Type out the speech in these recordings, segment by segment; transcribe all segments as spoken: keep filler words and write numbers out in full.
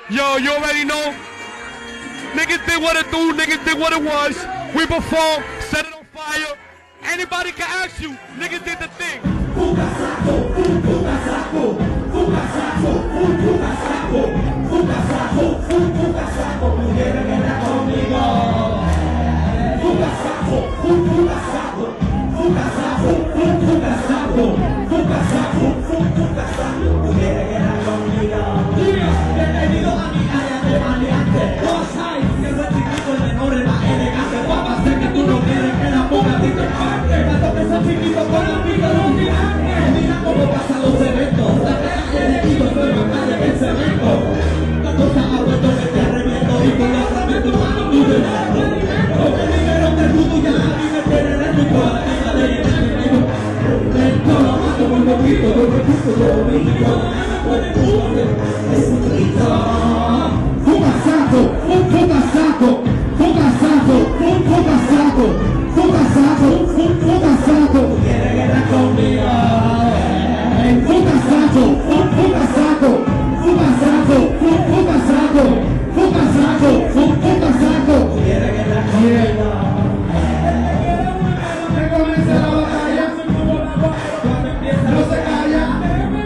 Yo, you already know. Niggas did what it do, niggas did what it was. We perform, set it on fire. Anybody can ask you, niggas did the thing. Fuga saco, fuga saco, fuga saco, fuga saco, fuga saco, fuga saco, tú quieres guerra conmigo. Fuga saco, fuga saco, fuga saco, fuga saco, fuga saco, fuga saco, tú quieres guerra conmigo. Bienvenido a mi área de maleante. Dos hay, que el chiquito es mejor, el más elegante. Guapa, sé que tú no quieres que la ponga a ti te parte. Tanto que ese chiquito con la pica no gigantes. Mira cómo pasan los eventos. La calle de Quito soy más calle que el cemento. La cosa ha vuelto que te arrepiento. Y con la arrepiento, mano, tú te das el alimento. Con el dinero te rudo ya a mí me tiene réplico. A la tienda de llenar el mismo. Revento, lo mato muy poquito. Muy poquito, lo único. Es un grito. Fuga saco, fuga saco, fuga saco, fuga saco, fuga saco, fuga saco. Quiere guerra conmigo. Fuga saco, fuga saco, fuga saco, fuga saco, fuga saco, fuga saco. Quiere guerra conmigo. Que comience la batalla. Cuando empieza no se calla.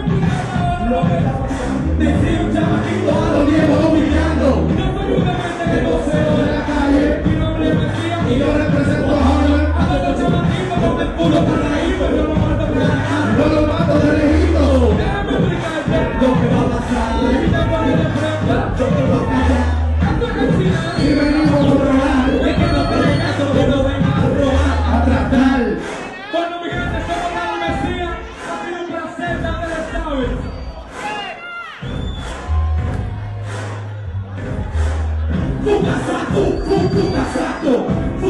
Decía un chamaquito a los viejos humillando. El vocero de la calle. Y yo represento a Harlem. A todos los chamaquitos con el culo carraído. Yo lo mato de la cara. Yo lo mato de lejito. Déjame explicarte lo que va a pasar. Yo te voy a callar. Y venimos a controlar. Es que no creen eso, que no vengan a robar, a tratar. Bueno, mi gente, somos la Mesías. Ha sido un placer, dale la llave. Fuga saco, fuga saco,